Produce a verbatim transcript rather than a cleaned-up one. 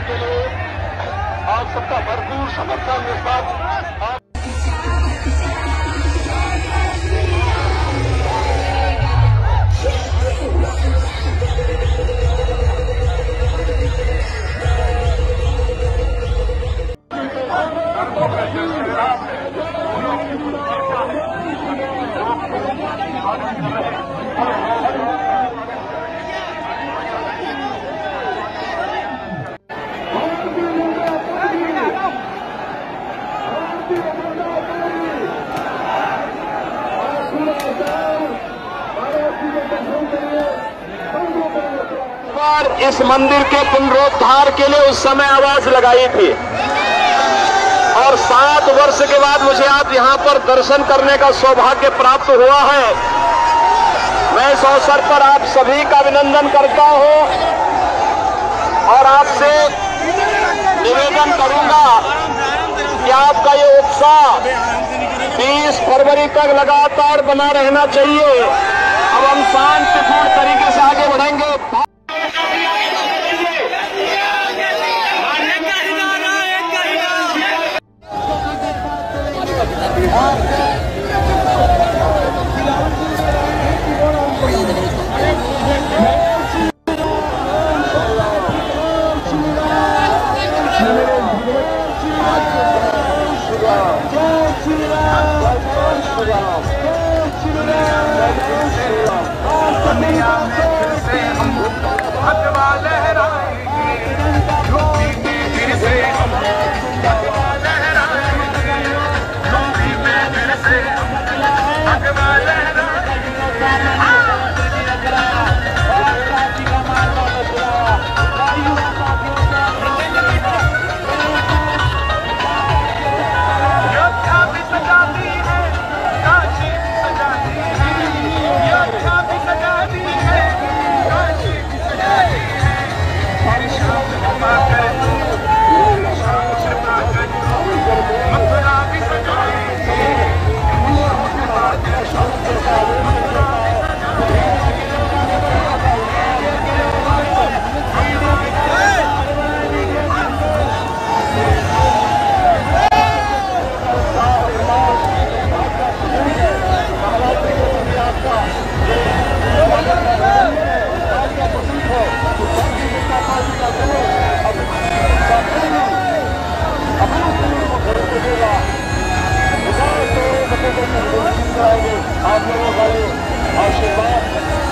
के लिए आप सबका भरपूर समर्थन के साथ इस मंदिर के पुनरुद्धार के लिए उस समय आवाज लगाई थी और सात वर्ष के बाद मुझे आज यहां पर दर्शन करने का सौभाग्य प्राप्त हुआ है। मैं इस अवसर पर आप सभी का अभिनंदन करता हूं और आपसे निवेदन करूंगा कि आपका ये उत्साह बीस फरवरी तक लगातार बना रहना चाहिए। अब हम शांतिपूर्ण तरीके से आगे बढ़ेंगे। आप लोगों का आशीर्वाद